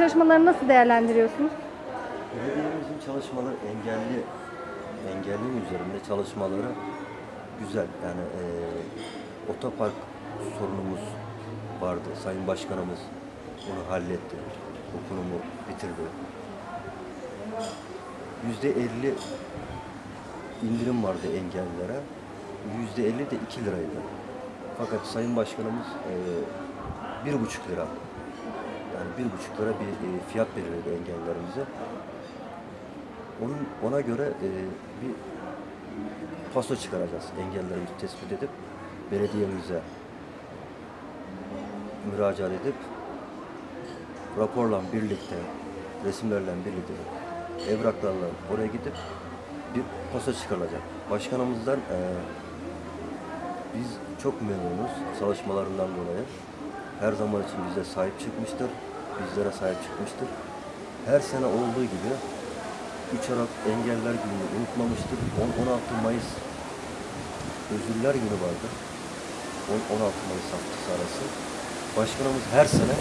çalışmalarını nasıl değerlendiriyorsunuz? Belediyemizin çalışmaları engellinin üzerinde çalışmaları güzel. Yani otopark sorunumuz vardı. Sayın Başkanımız onu halletti. O konumu bitirdi. %50 indirim vardı engellilere. %50 de 2 liraydı. Fakat Sayın Başkanımız 1,5 lira. Yani 1,5 lira bir fiyat belirledi engellilerimize. Ona göre bir paso çıkaracağız. Engellerimizi tespit edip belediyemize müracaat edip raporla birlikte, resimlerle birlikte, evraklarla oraya gidip bir paso çıkarılacak. Başkanımızdan biz çok memnunuz çalışmalarından dolayı. Her zaman için bize sahip çıkmıştır, bizlere sahip çıkmıştır. Her sene olduğu gibi 3 Aralık Engelliler Günü'nü unutmamıştır. 16 Mayıs Özürler Günü vardı. 16 Mayıs haftası arası. Başkanımız her sene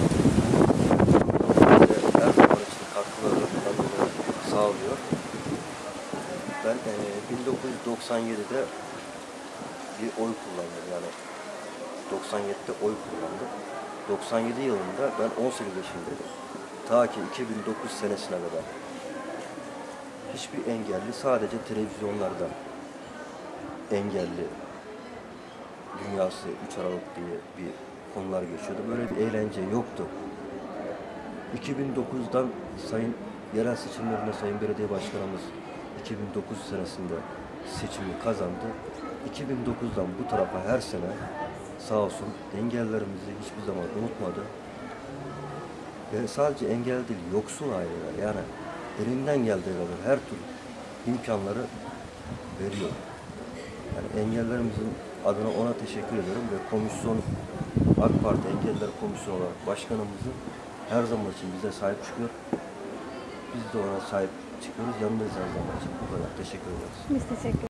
her zaman için katkılarını sağlıyor. Ben 1997'de bir oy kullandım. Yani 97'de oy kullandım. 97 yılında ben 18 yaşındaydım. Ta ki 2009 senesine kadar. Hiçbir engelli sadece televizyonlarda engelli dünyası 3 Aralık diye bir konular geçiyordu. Böyle bir eğlence yoktu. 2009'dan yerel seçimlerinde Sayın Belediye Başkanımız 2009 senesinde seçimi kazandı. 2009'dan bu tarafa her sene sağ olsun engellerimizi hiçbir zaman unutmadı. Ve sadece engelli değil, yoksul aileler yani elinden geldiği kadar her türlü imkanları veriyor. Yani engellerimizin adına ona teşekkür ederim ve komisyon, AK Parti Engelliler Komisyonu olarak başkanımızın her zaman için bize sahip çıkıyor. Biz de ona sahip çıkıyoruz. Yanındayız her zaman için. Bu kadar. Teşekkür ederiz. Biz teşekkür ederiz.